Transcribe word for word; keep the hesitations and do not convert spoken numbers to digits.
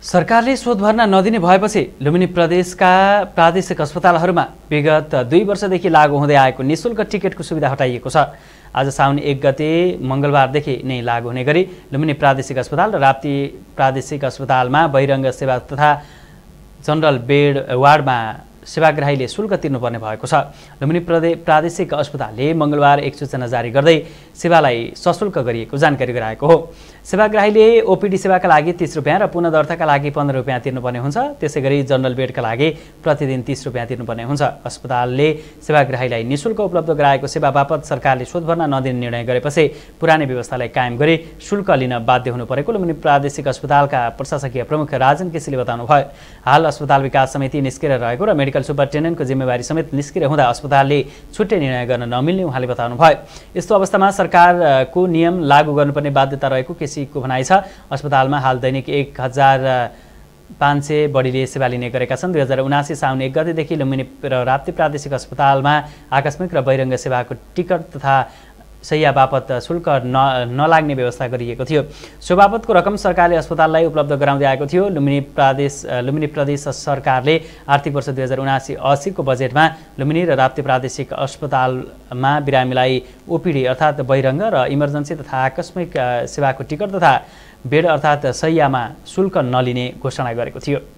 सरकारले शोध भर्ना नदिने भएपछि लुम्बिनी प्रदेशका प्रादेशिक अस्पतालहरूमा विगत दुई वर्षदेखि लागू हुँदै आएको निःशुल्क टिकटको सुविधा हटाइएको छ। आज साउन एक गते मङ्गलबारदेखि नै लागू हुने गरी लुम्बिनी प्रादेशिक अस्पताल र राप्ती प्रादेशिक अस्पतालमा बहिरङ्ग सेवा तथा जनरल बेड वार्डमा सेवाग्राहीले शुल्क तिर्नुपर्ने भएको छ। लुम्बिनी प्रदेश प्रादेशिक अस्पतालले मङ्गलबार एक सूचना जारी गर्दै सेवालाई सशुल्क गरिएको जानकारी गराएको हो। सेवाग्राहीले ओपीडी सेवाका लागि तीस रुपियाँ र पुनः दर्ताका लागि पन्ध्र रुपियाँ तिर्नुपर्ने हुन्छ। त्यसै गरी जनरल बेडका लागि प्रतिदिन तीस रुपियाँ तिर्नुपर्ने हुन्छ। अस्पतालले सेवाग्राहीलाई निःशुल्क उपलब्ध गराएको सेवा बापत सरकारले शोध भर्ना नदिने निर्णय गरेपछि पुरानै व्यवस्थालाई कायम गरी शुल्क लिन बाध्य हुनु परेको लुम्बिनी प्रादेशिक अस्पतालका प्रशासकीय प्रमुख राजन केसीले बताउनुभयो। हाल अस्पताल विकास समिति निस्केर रहेको र मेडिकल सुपरिन्टेन्डेन्टको जिम्मेवारी समेत निस्किएर हुँदा अस्पतालले छुट्टै निर्णय गर्न नमिल्ने उहाँले बताउनुभयो। यस्तो अवस्थामा सरकारको नियम लागू गर्नुपर्ने बाध्यता रहेको केसीको भनाइ छ। अस्पतालमा हाल दैनिक एक हजार पाँच सय बढीले सेवा लिने गरेका छन्। दुई हजार उनासी साउन एक गतेदेखि लुम्बिनी र राप्ती प्रादेशिक अस्पतालमा आकस्मिक र बहिरङ्ग सेवाको टिकट तथा सैया बापत शुल्क न नलाग्ने व्यवस्था गरिएको थियो। सो बापतको रकम सरकारले अस्पताललाई उपलब्ध गराउँदै आएको थियो। लुम्बिनी प्रदेश लुम्बिनी प्रदेश सरकारले आर्थिक वर्ष दुई हजार उनासी अस्सीको बजेटमा लुम्बिनी र राप्ती प्रादेशिक अस्पतालमा बिरामीलाई ओपीडी अर्थात् बहिरङ्ग र इमर्जेन्सी तथा आकस्मिक सेवाको टिकट तथा बेड अर्थात् सैयामा शुल्क नलिने घोषणा गरेको थियो।